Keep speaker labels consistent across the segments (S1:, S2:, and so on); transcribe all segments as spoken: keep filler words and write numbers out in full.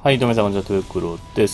S1: はい、どうも皆さん、こんにちは、トゥークロです。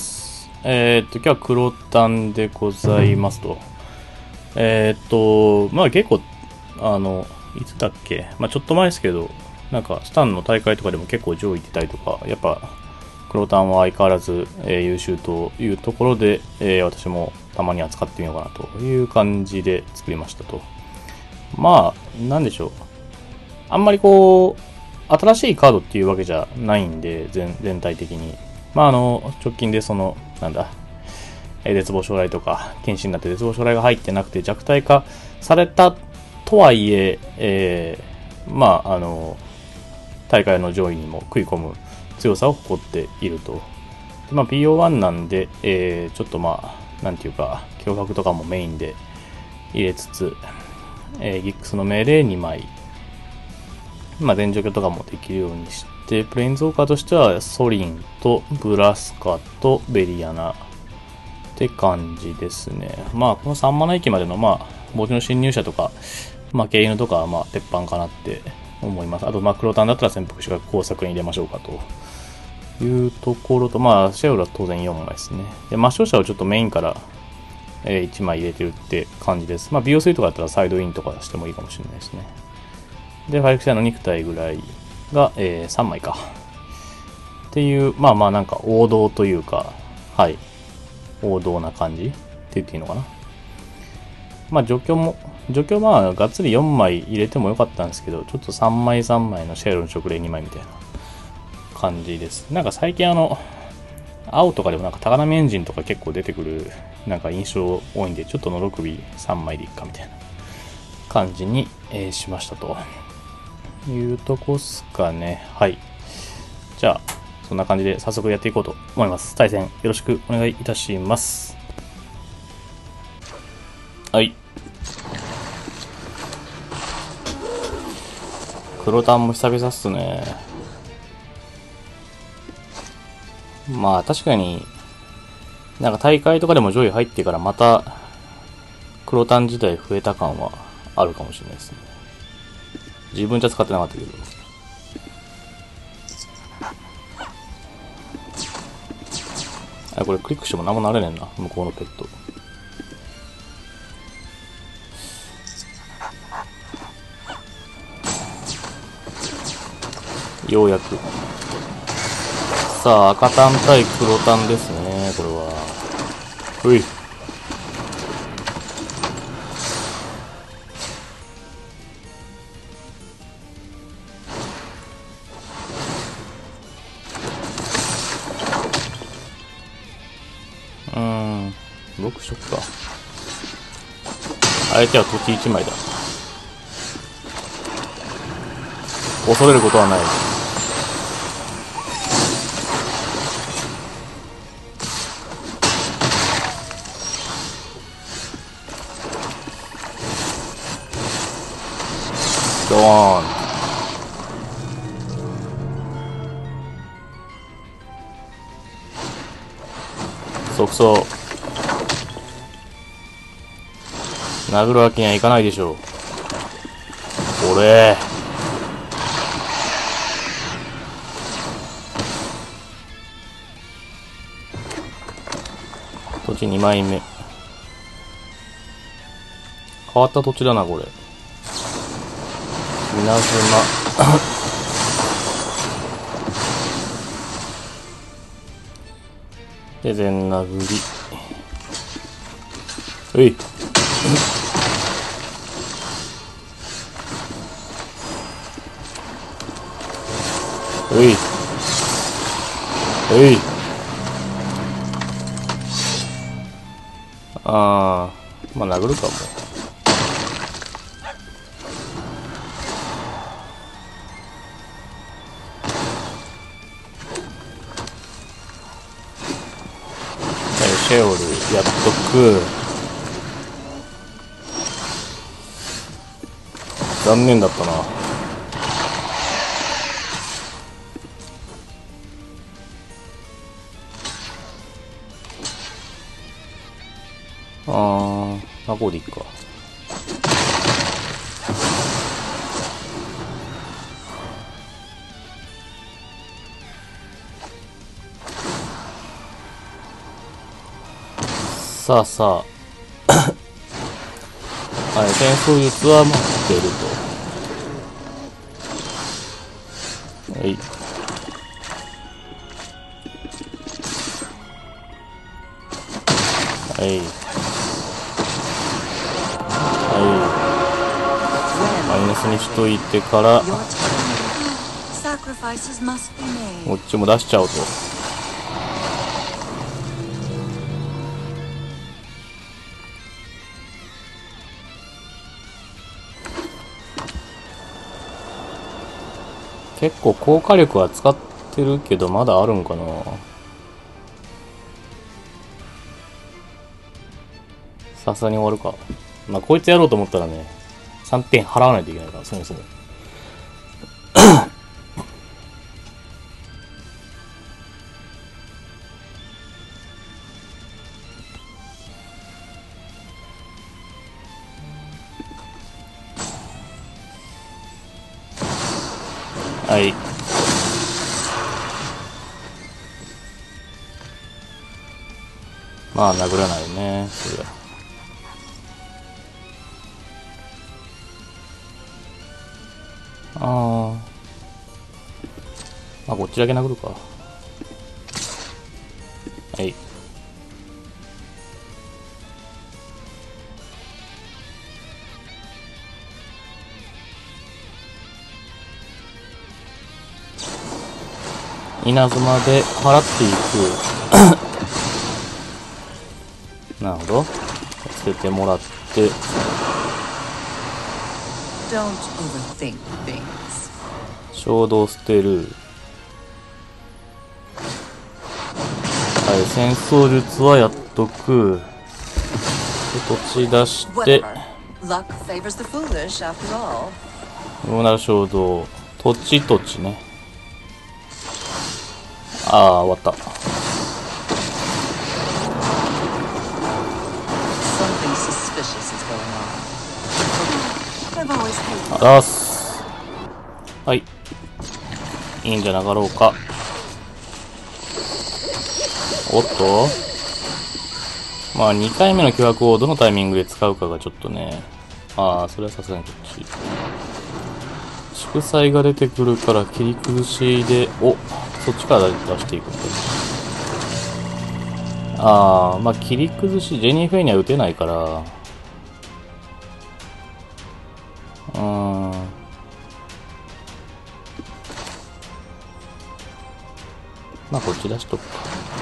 S1: えー、っと、今日は黒単でございますと。えー、っと、まあ結構、あの、いつだっけ、まあちょっと前ですけど、なんか、スタンの大会とかでも結構上位行ってたりとか、やっぱ、黒単は相変わらず、えー優秀というところで、えー私もたまには使ってみようかなという感じで作りましたと。まあ、なんでしょう。あんまりこう、新しいカードっていうわけじゃないんで、全全体的に。まあ、あの、直近でその、なんだ、えー絶望将来とか、剣士になって絶望将来が入ってなくて弱体化されたとはいえ、えーまあ、あの、大会の上位にも食い込む強さを誇っていると。でまあ、ピーオーワン なんで、えーちょっとまあ、なんていうか、脅迫とかもメインで入れつつ、えーギックスの命令にまい、まあ、全除去とかもできるようにして、プレインズウォーカーとしてはソリンとブラスカとベリアナって感じですね。まあ、このさんマナ駅までの、まあ、墓地の侵入者とか、負け犬とかは、まあ、鉄板かなって思います。あと、まあ、黒単だったら潜伏士が工作に入れましょうかというところと、まあ、シェオルは当然よんまいですね。で、魔性者をちょっとメインから、えー、いちまい入れてるって感じです。まあ、美容水とかだったらサイドインとかしてもいいかもしれないですね。で、ファイクシャーの肉体ぐらいが、えー、さんまいか。っていう、まあまあなんか王道というか、はい。王道な感じって言っていいのかな。まあ除去も、除去まあがっつりよんまい入れてもよかったんですけど、ちょっとさんまいさんまいのシェルの直令にまいみたいな感じです。なんか最近あの、青とかでもなんか高波エンジンとか結構出てくるなんか印象多いんで、ちょっとのろ首さんまいでいっかみたいな感じに、えーしましたと。いうとこっすかね。はい。じゃあ、そんな感じで早速やっていこうと思います。対戦よろしくお願いいたします。はい。黒単も久々っすね。まあ確かに、なんか大会とかでも上位入ってからまた黒単自体増えた感はあるかもしれないですね。自分じゃ使ってなかったけど。あ、これクリックしても何もなれねえな、向こうのペット。ようやく。さあ、赤単対黒単ですね、これは。うい。うーん、ろく色か。相手は土地いちまいだ。恐れることはない。ドーン。即走。殴るわけにはいかないでしょう。これ。土地にまいめ。変わった土地だな、これ。稲妻。で、全殴り。うい。うい。うい。あー、まあ殴るかも。シェオルやっとく。残念だったな。あー、あ、こうでいいか。 さあさあ。はい、戦争術は持ってると。はい。はい。はい。マイナスにしといてから、こっちも出しちゃおうと。結構効果力は使ってるけど、まだあるんかな。さすがに終わるか。まあ、こいつやろうと思ったらね、さんてん払わないといけないから、そもそも。はい。まあ、殴らないね。そりゃ。ああ。まあ、こっちだけ殴るか。はい。稲妻で払っていく。なるほど。つけてもらって。衝動捨てる。はい、戦争術はやっとく。で、土地出して。どうなる衝動。土地土地ね。ああ、終わった。あらーす。はい。いいんじゃなかろうか。おっと、まあにかいめの脅迫をどのタイミングで使うかがちょっとね。ああ、それはさすがにこっち。祝祭が出てくるから切り崩しで、お、そっちから出していくんだ。ああ、まあ切り崩し、ジェニー・フェイには打てないから、うーん。まあこっち出しとくか。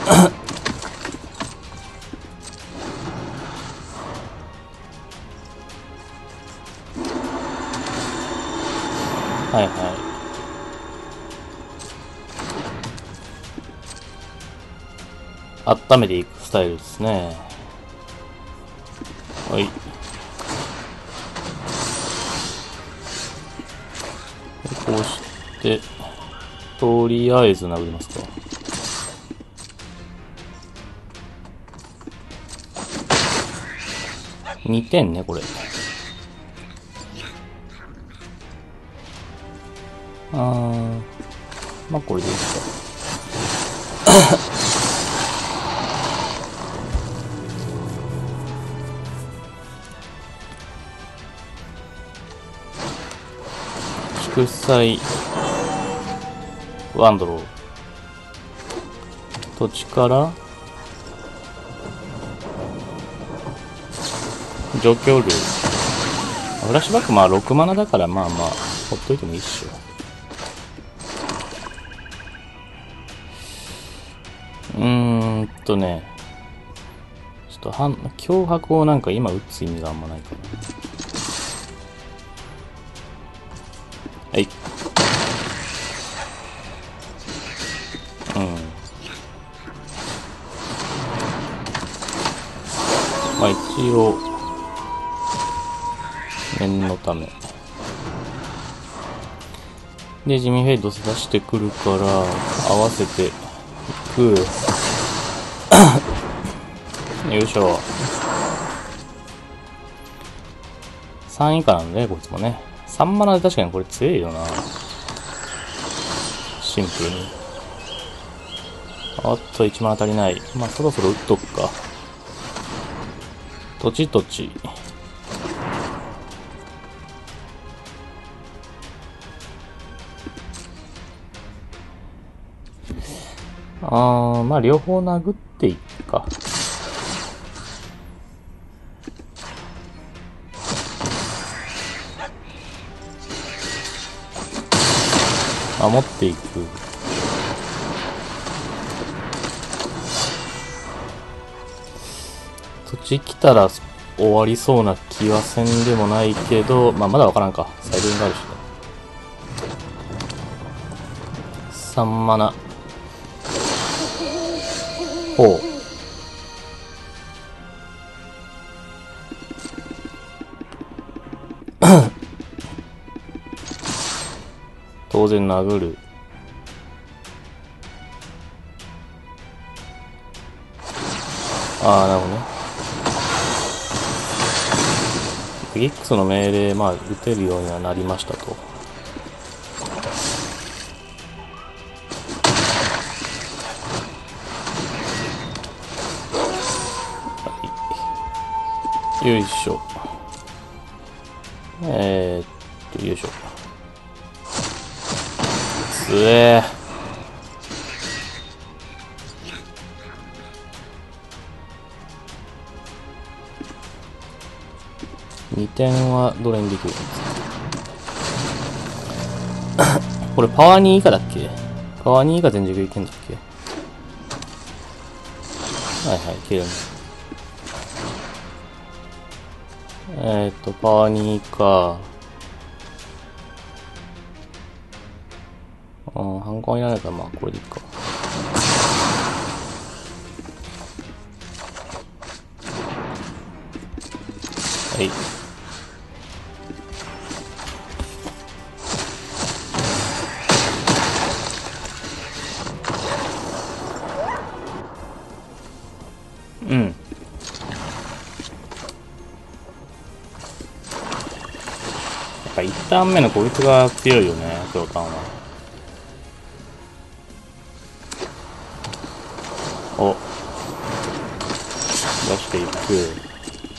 S1: はいはい。温めていくスタイルですね。はい。こうして、とりあえず殴りますか。にてんね、これ。あー、まあこれでいいか。祝祭ワンドロー。土地から状況類。フラッシュバックまあろくマナだからまあまあほっといてもいいっしょ。うーんとね、ちょっとはん脅迫をなんか今打つ意味があんまないかな。はい。うん。まあ一応念のためでジミー・フェイド出してくるから合わせていく。よいしょ。さん以下なんでね、こいつもね。さんマナで確かにこれ強いよな。シンプルに。あっといちマナ足りない。まあそろそろ打っとくか。 土地土地。あー、まあ両方殴っていくか。守っていく。土地来たら終わりそうな気はせんでもないけど、まあまだわからんか。サイドインがあるしね。さんマナ。ほう。当然殴る。ああ、なるほどね。ギックスの命令、まあ、打てるようにはなりましたと。はい、よいしょ。えー、っと、よいしょ。つえー。にてんはどれにできるんですかこれパワーに以下だっけ？パワーに以下全軸いけんだっけ？はいはい、いけるね。えーっと、パワーに以下。うん、反抗いらないから、まあ、これでいいか。はい。うん。やっぱ一ターン目のこいつが強いよね、クロタンは。お。出していく。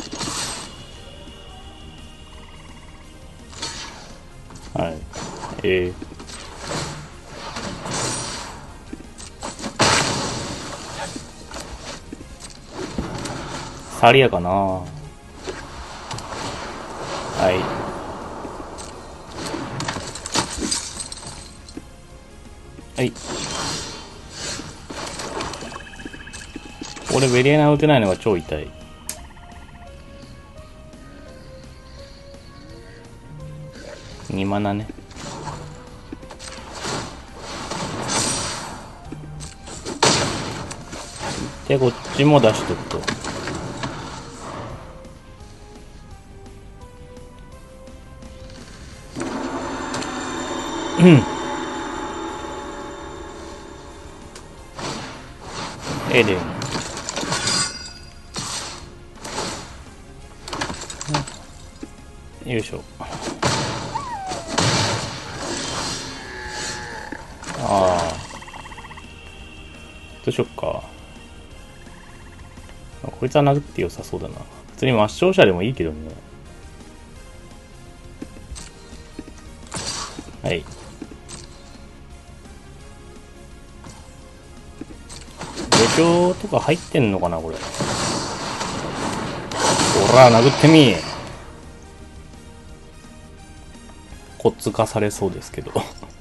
S1: はい。えー。サリアかな。はい。はい。俺ベリエナ打てないのが超痛い。にマナね。で、こっちも出しとくと。うん。エレン。よいしょ。ああ。どうしよっか。こいつは殴って良さそうだな。普通に抹消者でもいいけどね。はい。土俵とか入ってんのかな、これ。ほら、殴ってみ。こっつかされそうですけど。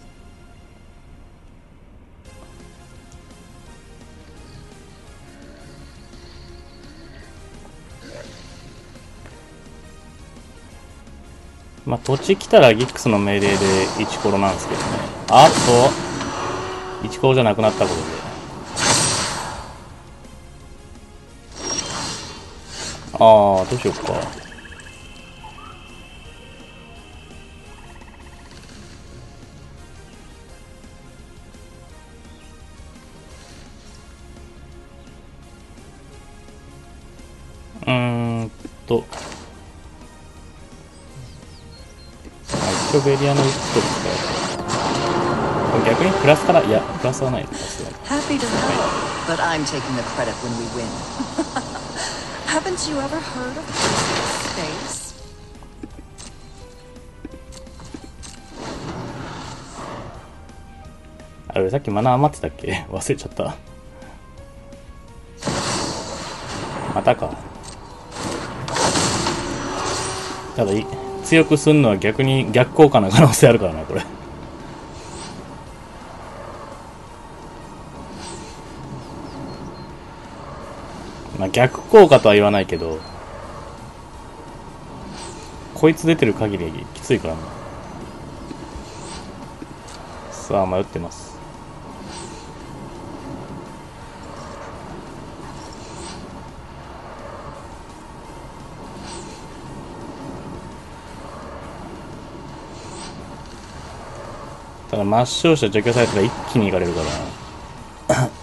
S1: まあ、土地来たらギックスの命令でいちコロなんですけどね。あっと、いちコロじゃなくなったことで。ああ、どうしよっか。うーんと。一応ベリアの打ちとくか。逆にプラスから、いや、プラスはない。プラスはない。
S2: Haven't you ever heard of space?
S1: あれ、さっきマナー余ってたっけ忘れちゃった。またか。ただい強くすんのは逆に逆効果な可能性あるからな、これ。まあ逆効果とは言わないけど、こいつ出てる限りきついからな。さあ、迷ってます。ただ抹消者除去されたら一気にいかれるからな。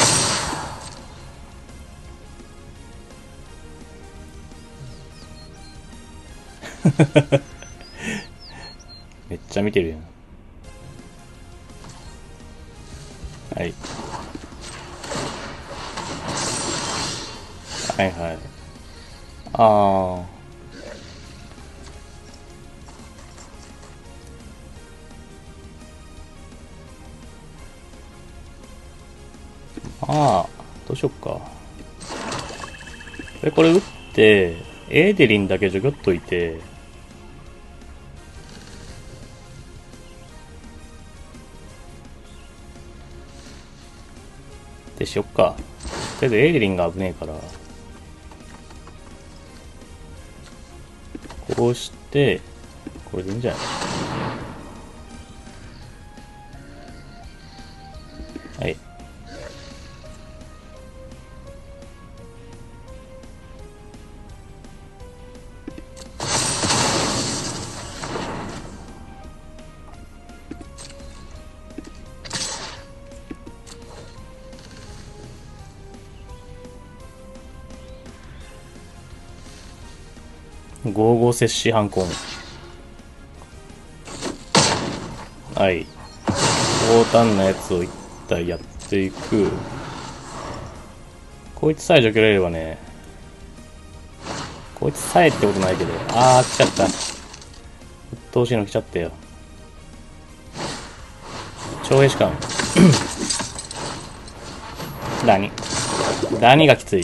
S1: めっちゃ見てるやん。はい。はいはい。ああ。ああ。どうしよっか。で、これ打って、エーデリンだけ除去っといて、でしよっか。とりあえずエーデリンが危ねえから、こうして、これでいいんじゃない？はい。ゴーゴー摂氏反抗。はい。大胆なやつを一体やっていく。こいつさえ除けられればね。こいつさえってことないけど。あー、来ちゃった。うっとうしいの来ちゃったよ。超兵士官。何何がきつい。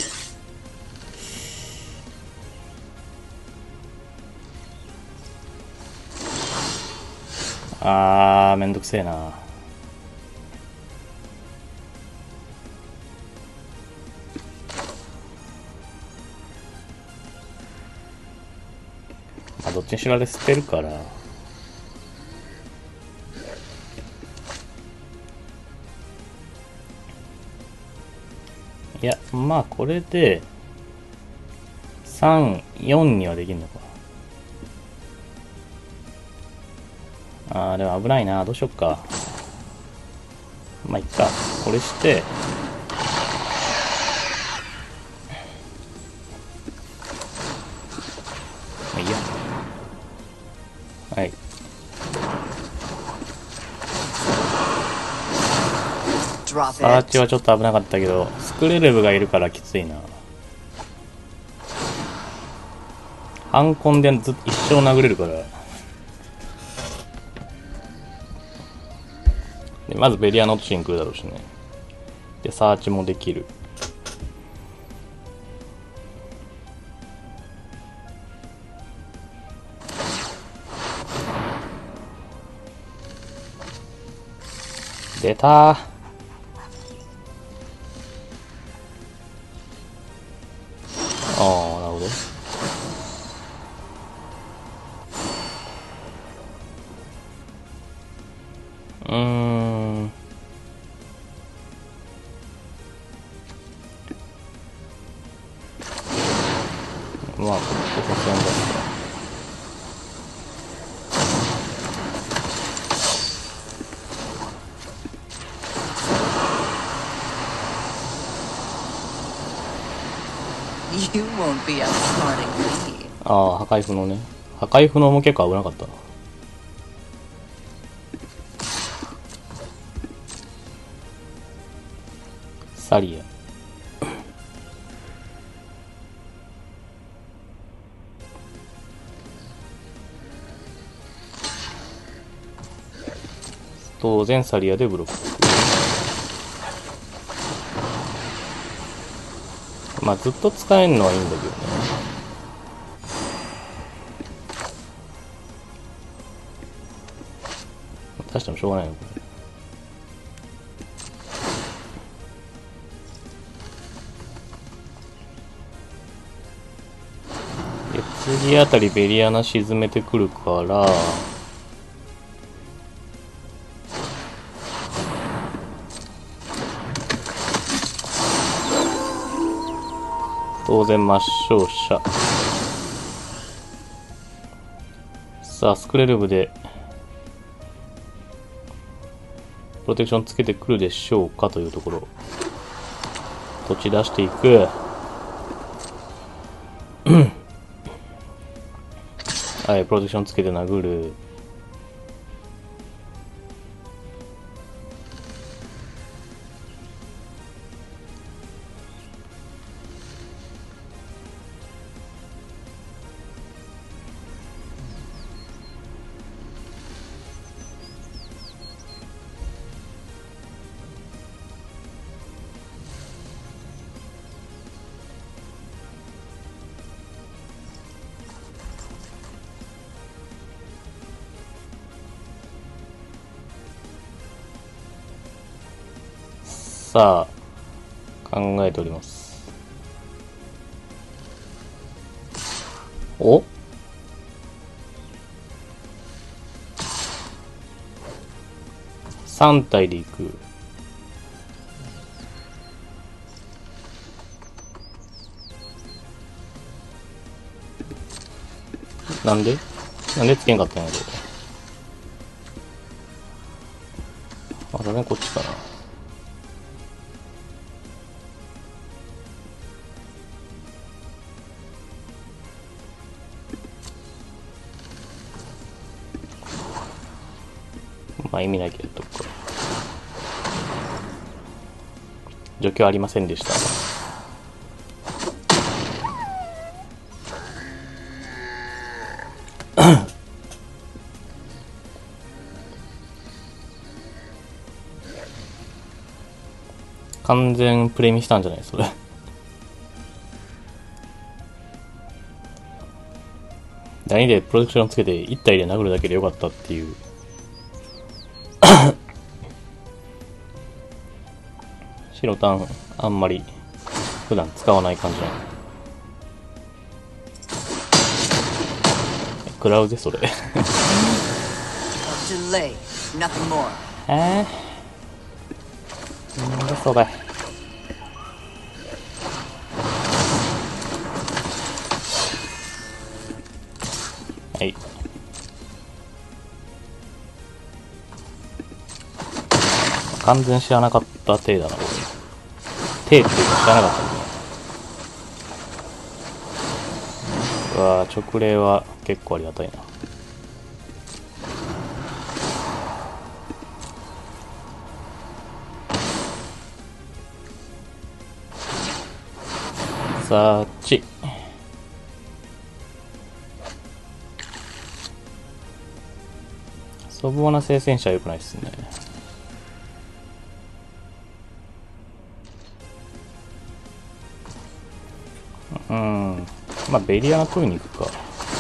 S1: あー、めんどくせえな。まあ、どっちにしろあれ捨てるから。いや、まあ、これで、さん、よんにはできんのか。あー、でも危ないな。どうしよっか。まあ、いっか。これして、まあ、いいや。はい。サーチはちょっと危なかったけど、スクレレブがいるからきついな。ハンコンでずっと一生殴れるから。でまずベリアノットシン来るだろうしね。で、サーチもできる。出たー。ああ、なるほど。うーん。まあ、ここさすがにだった。
S2: You won't be outsmarting me.
S1: ああ、破壊不能ね。破壊不能も結構危なかったな。サリア。 当然サリアでブロック。まあずっと使えるのはいいんだけどね。出してもしょうがないのこれ。で次あたりベリアナ沈めてくるから当然抹消者。さあスクレルブでプロテクションつけてくるでしょうかというところ。土地出していく。はい、プロテクションつけて殴る。さあ、考えております。お？さん体で行く。なんでなんでつけんかったんやろ。あ、だね、こっちかな。まあ意味ないけど、どっか。除去ありませんでした。完全プレミしたんじゃないそれ。だいにでプロテクションつけていち体で殴るだけでよかったっていう。白タンあんまり普段使わない感じなの。食らうぜそれ。えー、なんだそれ。はい。完全知らなかった体だな、これ。体っていうか知らなかったね。うわぁ、直令は結構ありがたいな。さあち。粗暴な聖戦者は良くないっすね。うん。まあ、ベリアナ取りに行くか。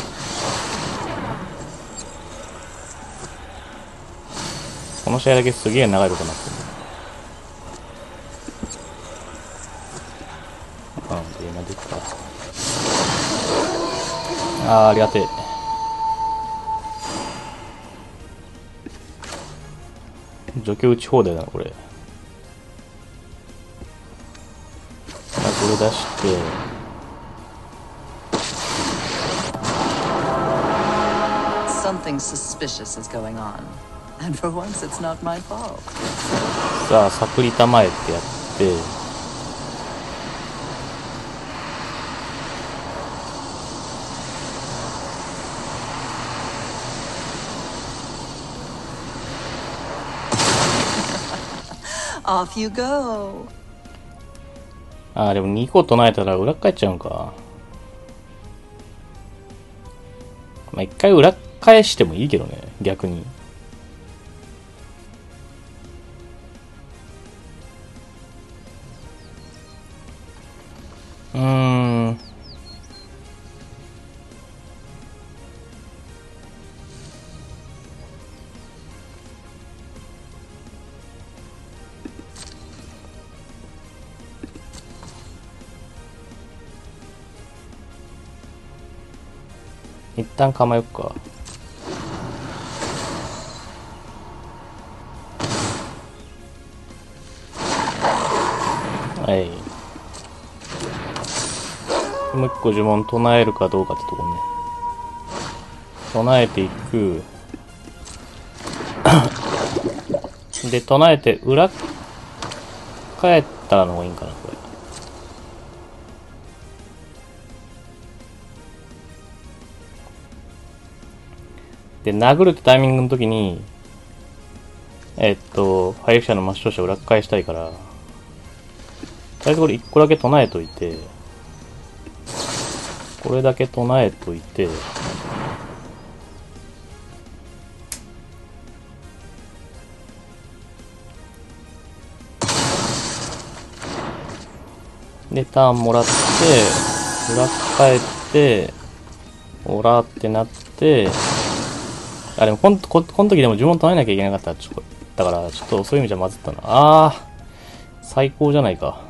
S1: この試合だけすげえ長いことになってる。うん、ベリアナでいくか。あー、ありがてえ。除去打ち放題だな、これ。これ出して、
S2: Something suspicious is going on. And for once, it's not my fault.
S1: さあ、サプリタ前ってやって、
S2: Off you go.
S1: あー、でもに個唱えたら裏返っちゃうんか。まあ、一回裏返してもいいけどね、逆に。 うーん。一旦構えよっか。はい。もう一個呪文唱えるかどうかってとこね。唱えていく。で、唱えて裏返ったらの方がいいんかな、これ。で、殴るってタイミングの時に、えっと、ファイル社の抹消者を裏返したいから、とりあえずこれ一個だけ唱えといて、これだけ唱えといて、で、ターンもらって、裏返って、オラってなって、あ、でもこん、こ、この時でも呪文唱えなきゃいけなかった。ちょだから、ちょっとそういう意味じゃまずったな。あー、最高じゃないか。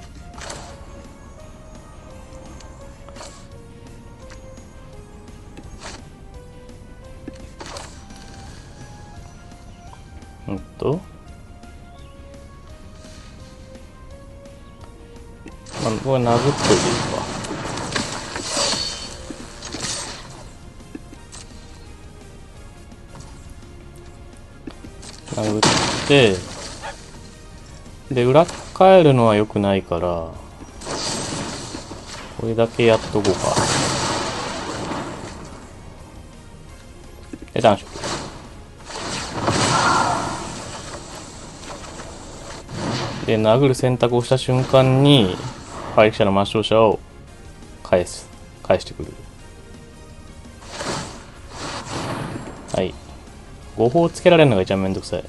S1: うんと。まあ、これ殴っといていいか。殴って、で、裏返るのは良くないから、これだけやっとこうか。で、短縮。で、殴る選択をした瞬間に、ファイル社の抹消者を返す。返してくる。はい。ごほうつけられるのが一番めんどくさい。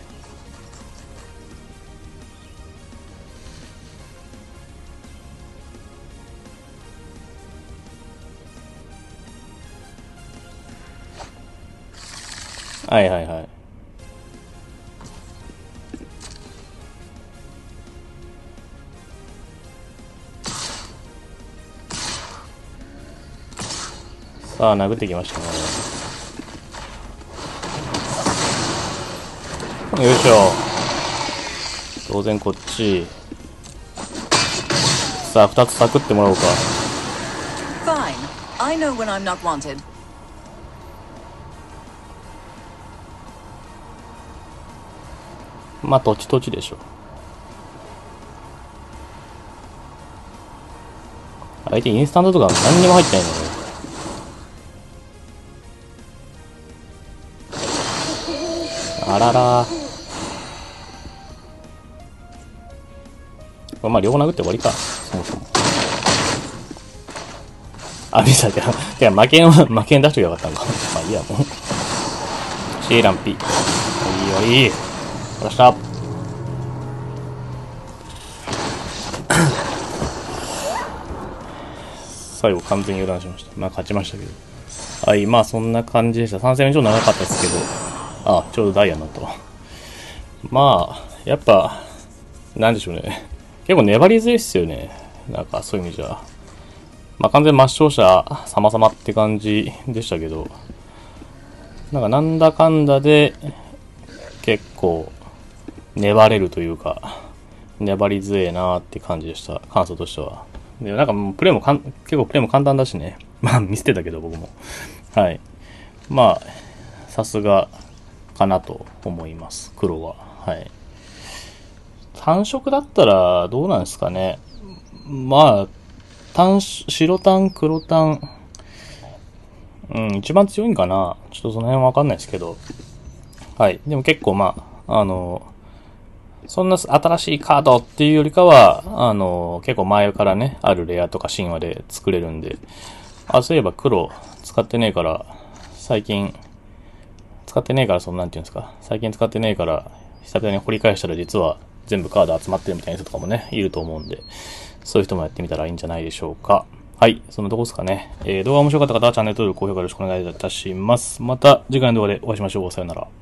S1: はいはいはい。さあ、殴ってきましたね。よいしょ。当然こっち。さあ、二つサクってもらおうか。
S2: Fine. I know when I'm not wanted.
S1: まあ、土地土地でしょ。相手インスタントとか何にも入ってないのね。あらら。これまあ両方殴って終わりか。そもそも。あ、ミサじゃん。てか負けん、負けん出しときゃよかったんか。まあいいや、もう。シーランピ。いいよ、いい。殺した。最後完全に油断しました。まあ勝ちましたけど。はい、まあそんな感じでした。さん戦目ちょっと長かったですけど。あ、ちょうどダイヤになったわ。まあ、やっぱ、なんでしょうね。結構粘り強いっすよね。なんかそういう意味じゃ。まあ完全抹消者様々って感じでしたけど、なんかなんだかんだで結構粘れるというか、粘り強いなーって感じでした。感想としては。で、なんかもうプレイもかん結構プレイも簡単だしね。まあ見捨てたけど僕も。はい。まあ、さすがかなと思います。黒は。はい。単色だったらどうなんですかね。まあ、単、白単、黒単、うん、一番強いんかな。ちょっとその辺わかんないですけど。はい。でも結構まあ、あの、そんな新しいカードっていうよりかは、あの、結構前からね、あるレアとか神話で作れるんで、あ、そういえば黒使ってねえから、最近、使ってねえから、そんなんていうんですか。最近使ってねえから、久々に掘り返したら実は全部カード集まってるみたいな人とかもね、いると思うんで、そういう人もやってみたらいいんじゃないでしょうか。はい。そんなとこですかね。えー、動画面白かった方はチャンネル登録、高評価よろしくお願いいたします。また次回の動画でお会いしましょう。さよなら。